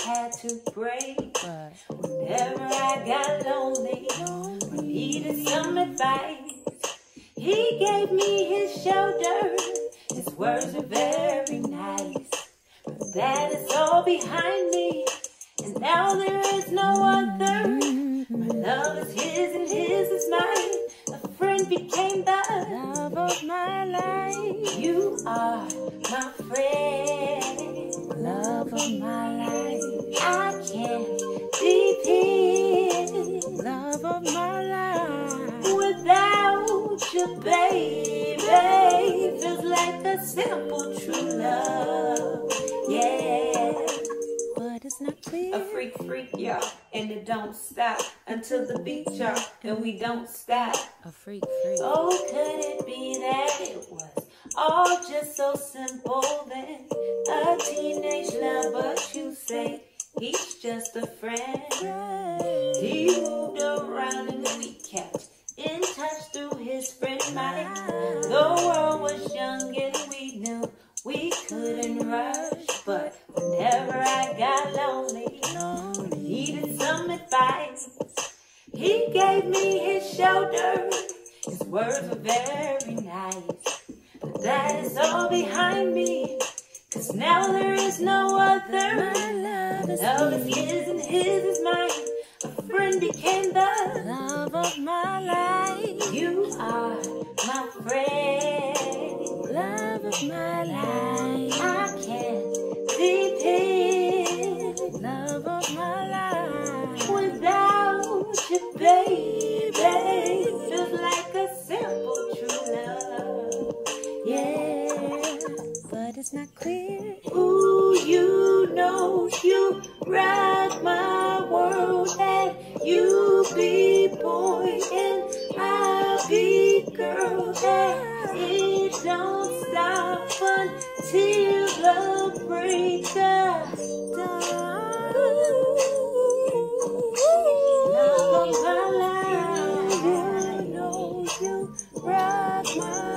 had to break. But whenever I got lonely or needed some advice, he gave me his shoulder. His words are very nice, but that is all behind me, and now there is no other. My love is his and his is mine. A friend became the love of my life. You are my friend, love of my life. I can't depend, love of my life. Without you, baby, feels like a simple true love. Yeah, but it's not clear. A freak, y'all, and it don't stop until the beat, y'all, and we don't stop. A freak. Oh, could it be that it was all just so simple then? A teenage love, but you say he's just a friend. He moved around and we kept in touch through his friend Mike. The world was young and we knew we couldn't rush, but whenever I got lonely or needed some advice, he gave me his shoulder. His words were very nice, but that is all behind me, 'cause now there is no other. My love is his and his is mine. A friend became the love of my life. You are my friend, love of my life. I can't depend, love of my life. Without you, baby, feels like a simple true love. Yeah, but it's not clear. Ooh, you know you rock my world, and you be boy and I'll be girl, and it don't stop until the break of dawn. Love of my life, I know you rock my